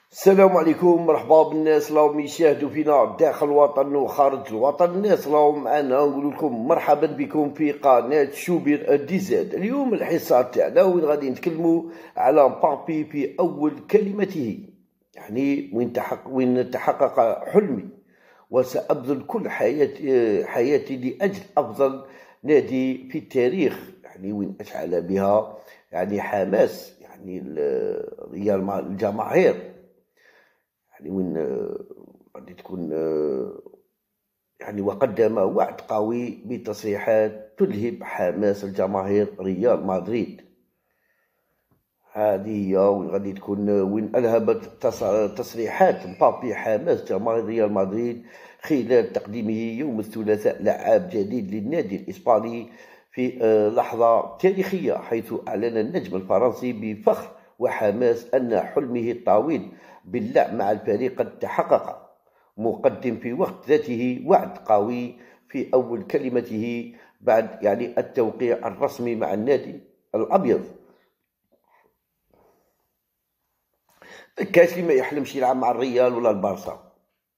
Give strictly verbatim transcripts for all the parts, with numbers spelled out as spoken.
السلام عليكم، مرحبا بالناس راهم يشاهدوا فينا داخل الوطن وخارج الوطن. الناس راهم معنا، نقول لكم مرحبا بكم في قناة شوبير دي زاد. اليوم الحصة تاعنا وين غادي نتكلموا على مبابي في أول كلمته، يعني وين تحقق وين تحقق حلمي وسأبذل كل حياتي حياتي لأجل أفضل نادي في التاريخ، يعني وين أشعل بها يعني حماس يعني ريال الجماهير، يعني وين غادي تكون يعني وقدم وعد قوي بتصريحات تلهب حماس الجماهير ريال مدريد. هذه هي وين غادي تكون وين ألهبت تصريحات مبابي حماس جماهير ريال مدريد خلال تقديمه يوم الثلاثاء لعاب جديد للنادي الإسباني في لحظة تاريخية، حيث أعلن النجم الفرنسي بفخر وحماس أن حلمه الطويل باللعب مع الفريق قد تحقق، مقدم في وقت ذاته وعد قوي في أول كلمته بعد يعني التوقيع الرسمي مع النادي الأبيض. كاش اللي ما يحلمش يلعب مع الريال ولا البارسا.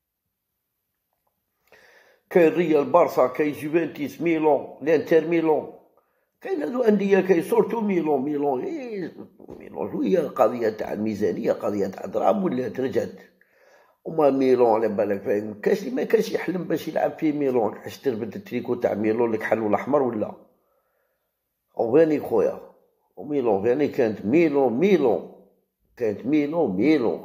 كاين ريال بارسا، كاين جوفنتوس، ميلان، الانتر ميلان، كاين هادو انديه، كاين سورتو ميلان. ميلان إيه ميلان شويه قضيه تاع الميزانيه، قضيه تاع دراهم ولات رجعت. وما ميلان على بالك فاهم، كاش اللي ما كاش يحلم باش يلعب في ميلان. حاش تربد التريكو تاع ميلان لك حلو الاحمر ولا وفاني خويا. وميلان فاني كانت ميلان ميلان كانت ميلان ميلان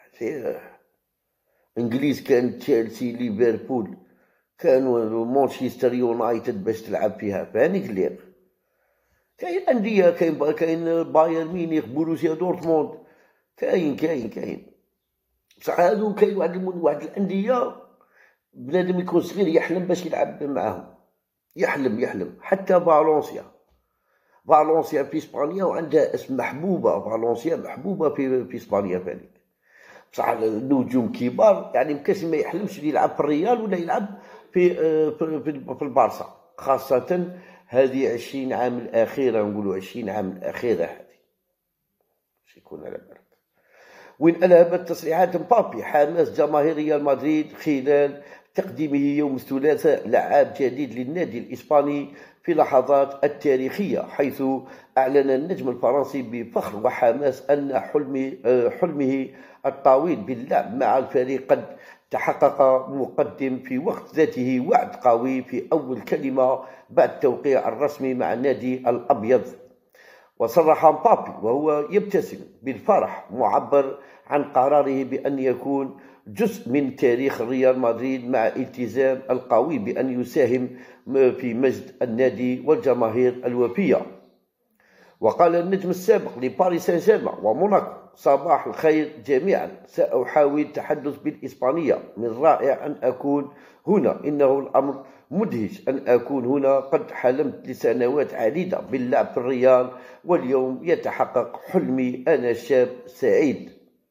انجليز، كانت تشيلسي، ليفربول، كانوا مانشستر يونايتد باش تلعب فيها فاني كلير. كاين انديه، كاين كاين بايرن ميونخ، بوروسيا دورتموند، كاين كاين كاين بصح هادو كاين واحد واحد الانديه بنادم يكون صغير يحلم باش يلعب معاهم، يحلم يحلم حتى فالنسيا. فالنسيا في اسبانيا وعندها اسم محبوبه، فالنسيا محبوبه في في اسبانيا فاني. بصح النجوم كبار، يعني مكاش ما يحلمش يلعب في الريال ولا يلعب في في, في, في البارسا، خاصه هذه عشرين عام الاخيره، نقولوا عشرين عام الاخيره هذه باش يكون على بالك. وين ألهبت تصريحات مبابي حماس جماهير ريال مدريد خلال تقديمه يوم الثلاثاء لعاب جديد للنادي الإسباني في لحظات التاريخية، حيث أعلن النجم الفرنسي بفخر وحماس أن حلمه, حلمه الطويل باللعب مع الفريق قد تحقق، مقدم في وقت ذاته وعد قوي في أول كلمة بعد التوقيع الرسمي مع النادي الأبيض. وصرح مبابي وهو يبتسم بالفرح، معبر عن قراره بأن يكون جزء من تاريخ ريال مدريد مع الالتزام القوي بأن يساهم في مجد النادي والجماهير الوفية. وقال النجم السابق لباريس سان جيرمان وموناكو: صباح الخير جميعا، سأحاول التحدث بالإسبانية. من رائع أن أكون هنا، إنه الأمر مدهش أن أكون هنا. قد حلمت لسنوات عديدة باللعب في الريال، واليوم يتحقق حلمي. أنا شاب سعيد.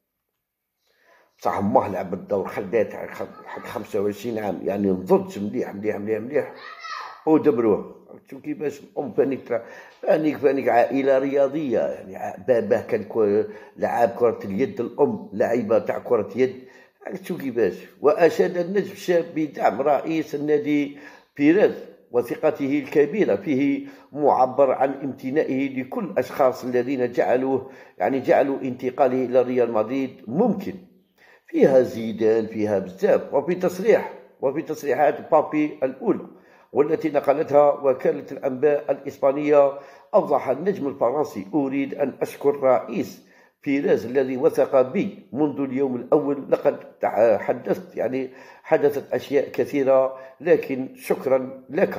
بصح ماه لعب الدور خدات حق خمسة وعشرين عام، يعني نضج مليح مليح مليح مليح ودبروه. شوف كيفاش الام فانيك فانيك فانيك عائله رياضيه، يعني باباه كان لعاب كره اليد، الام لعيبه تاع كره يد. شوف كيفاش. واشاد النجم الشاب بدعم رئيس النادي بيريز وثقته الكبيره فيه، معبر عن امتنائه لكل الاشخاص الذين جعلوه يعني جعلوا انتقاله الى ريال مدريد ممكن. فيها زيدان، فيها بزاف. وفي تصريح وفي تصريحات بابي الاولى والتي نقلتها وكالة الأنباء الإسبانية، أوضح النجم الفرنسي: أريد أن أشكر رئيس بيريز الذي وثق بي منذ اليوم الأول. لقد حدثت يعني حدثت أشياء كثيرة، لكن شكرا لك.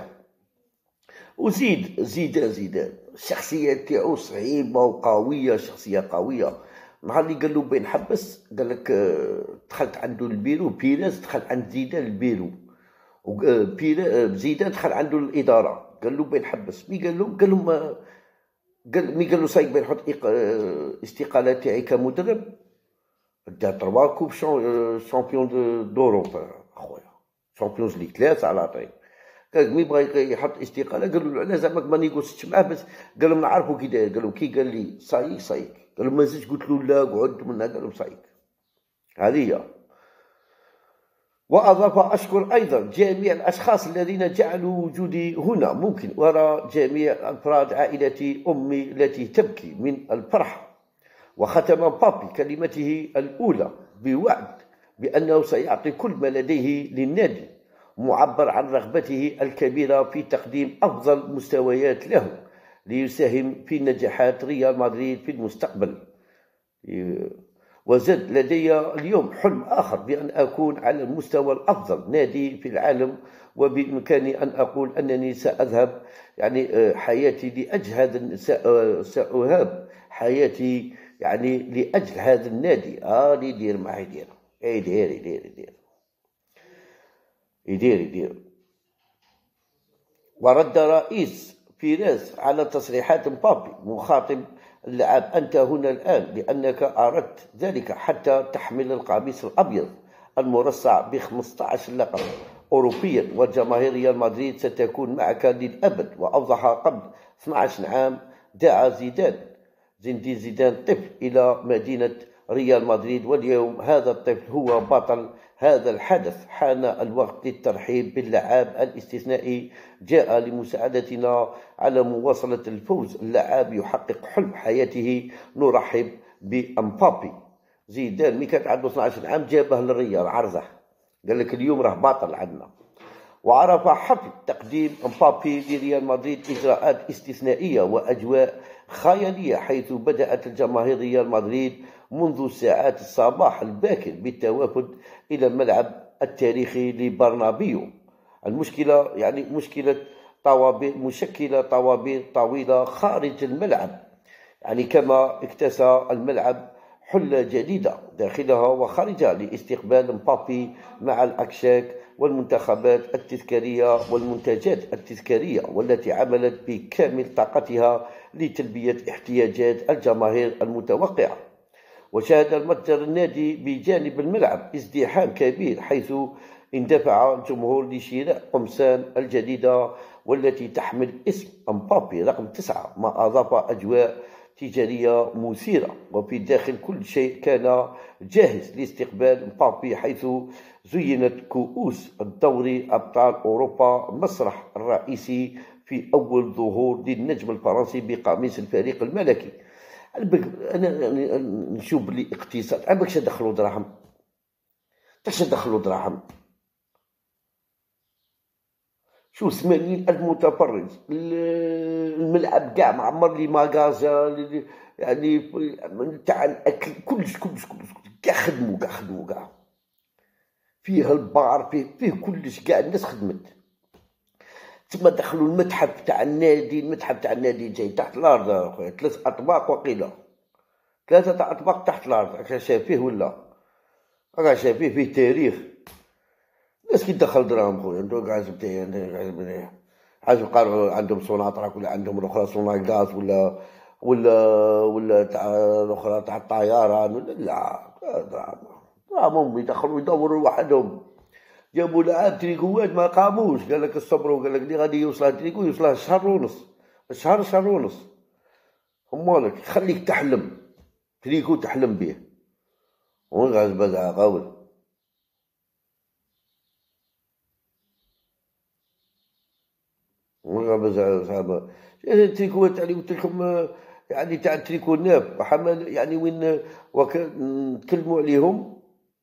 وزيد زيدان زيدان الشخصية تاعو صعيبة وقوية، شخصية قوية. نهار اللي قال له بين حبس، قال لك دخلت عنده البيرو، بيريز دخل عند زيدان البيرو، زيدان دخل عنده الاداره، قال له بين حبس. مي قال له قال لهم قال مي قال له صايب بين نحط استقاله تاعي كمدرب. دا تروا كوب شامبيون دوروب اخويا، شامبيونز ليغ ثلاثه على طريق. قال مي بغى يحط استقاله، قالوا له علاش زعما ما نيغوسيتش معاه، بس قال لهم نعرفوا كي داير. قال لهم كي قال لي صايك صايك، قال لهم ما زدت، قلت له لا قعد منها، قال لهم صايك. هذه. وأضاف: أشكر أيضا جميع الأشخاص الذين جعلوا وجودي هنا ممكن، وأرى جميع أفراد عائلتي، أمي التي تبكي من الفرحة. وختم بابي كلمته الأولى بوعد بأنه سيعطي كل ما لديه للنادي، معبر عن رغبته الكبيرة في تقديم أفضل مستويات له ليساهم في نجاحات ريال مدريد في المستقبل. وزد: لدي اليوم حلم آخر بأن أكون على المستوى الأفضل نادي في العالم، وبإمكاني أن أقول أنني سأذهب يعني حياتي لأجل هذا، سأهاب حياتي يعني لأجل هذا النادي. آه يدير ما يدير يدير يدير يدير يدير يدير. ورد رئيس بيريز على تصريحات مبابي مخاطب اللاعب: أنت هنا الآن لأنك أردت ذلك حتى تحمل القميص الأبيض المرصع ب خمسة عشر لقب أوروبيا، وجماهير ريال مدريد ستكون معك للأبد. وأوضح: قبل اثني عشر عام دعا زيدان زين الدين زيدان طفل إلى مدينة ريال مدريد، واليوم هذا الطفل هو بطل هذا الحدث. حان الوقت للترحيب باللاعب الاستثنائي، جاء لمساعدتنا على مواصلة الفوز. اللاعب يحقق حلم حياته، نرحب بمبابي. زيدان مي كان عنده اثني عشر عام جابه للريال عرضه، قال لك اليوم راه بطل عندنا. وعرف حفل تقديم مبابي لريال مدريد إجراءات استثنائية وأجواء خيالية، حيث بدأت الجماهير ريال مدريد منذ ساعات الصباح الباكر بالتوافد إلى الملعب التاريخي لبرنابيو. المشكلة يعني مشكلة طوابير مشكلة طوابير طويلة خارج الملعب، يعني كما اكتسى الملعب حلة جديدة داخلها وخارجها لاستقبال مبابي مع الأكشاك والمنتخبات التذكارية والمنتجات التذكارية، والتي عملت بكامل طاقتها لتلبية احتياجات الجماهير المتوقعة. وشهد المتجر النادي بجانب الملعب ازدحام كبير، حيث اندفع الجمهور لشراء قمصان الجديدة والتي تحمل اسم مبابي رقم تسعة، ما أضاف أجواء تجارية مثيرة. وفي داخل كل شيء كان جاهز لاستقبال مبابي، حيث زينت كؤوس الدوري أبطال أوروبا المسرح الرئيسي في أول ظهور للنجم الفرنسي بقميص الفريق الملكي. أنا نشوف بلي اقتصاد عباك دخلوا دراهم، تاش دخلوا دراهم. شو ثمانين ألف متفرج، الملعب كاع معمر لي ماغازا، يعني تاع الأكل كلش كلش كلش كاع خدموا كاع خدموا كاع فيه البار، فيه فيه كلش، كاع الناس خدمت. ثم دخلوا المتحف تاع النادي، المتحف تاع النادي جاي تحت الأرض أخويا، ثلاث أطباق وقيلة ثلاثة أطباق تحت الأرض. راك شايفيه ولا راك شايفيه؟ فيه تاريخ. الناس كي تدخل دراهم خويا، انتو قاعد تبتي عايز قالوا عندهم صناطرك ولا عندهم الاخرى صناع غاز ولا ولا ولا تاع الاخرى تاع الطيران ولا لا دراهم دراهم يدخلوا يدوروا وحدهم. جابوا لاعب تريكوات ما قاموش، قال لك الصبر، قال لك اللي غادي يوصل تريكو يوصله شهر ونص، شهر شهر ونص. همالك خليك تحلم تريكو تحلم به وغاز بدا قول. صعبة التريكو تاع اللي قلت لكم، يعني تاع التريكو ناف حمل، يعني وين نتكلموا عليهم،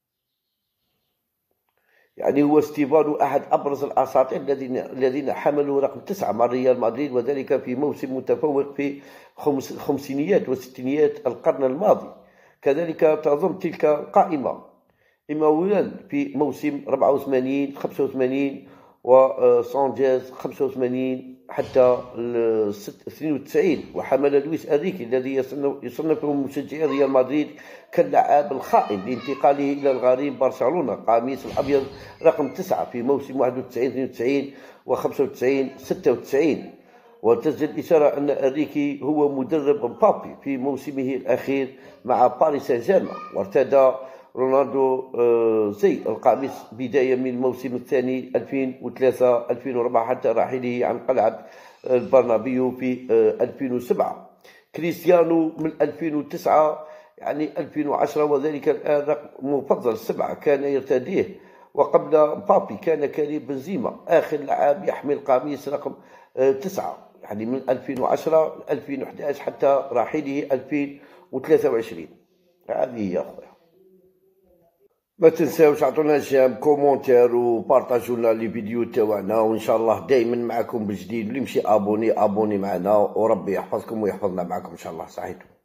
يعني هو ستيفانو أحد أبرز الأساطير الذين الذين حملوا رقم تسعة مع ريال مدريد، وذلك في موسم متفوق في خمسينيات وستينيات القرن الماضي. كذلك تضم تلك القائمة إيماويل في موسم أربعة وثمانين خمسة وثمانين، وسانجيز خمسة وثمانين حتى اثنين وتسعين. وحمل لويس أنريكي الذي يصنفه مشجعي ريال مدريد كاللاعب الخائن لانتقاله إلى الغريم برشلونة قميص الأبيض رقم تسعة في موسم واحد وتسعين اثنين وتسعين وخمسة وتسعين ستة وتسعين. وتسجل الإشارة أن أنريكي هو مدرب مبابي في موسمه الأخير مع باريس سان جيرمان، وارتدى رونالدو زي القميص بداية من الموسم الثاني ألفين وثلاثة ألفين وأربعة حتى رحيله عن قلعة البرنابيو في ألفين وسبعة. كريستيانو من ألفين وتسعة يعني ألفين وعشرة، وذلك الآن رقم مفضل سبعة كان يرتديه. وقبل مبابي كان كريم بنزيما آخر لاعب يحمل قميص رقم تسعة، يعني من ألفين وعشرة ألفين وأحد عشر حتى رحيله ألفين وثلاثة وعشرين. هذه هي أخويا. ما تنساوش عطونا جيم كومونتير وبارطاجوا لنا لي فيديو تاعنا، وان شاء الله دائما معكم بجديد. واللي مشي ابوني ابوني معنا، وربي يحفظكم ويحفظنا معكم ان شاء الله. صحيتو.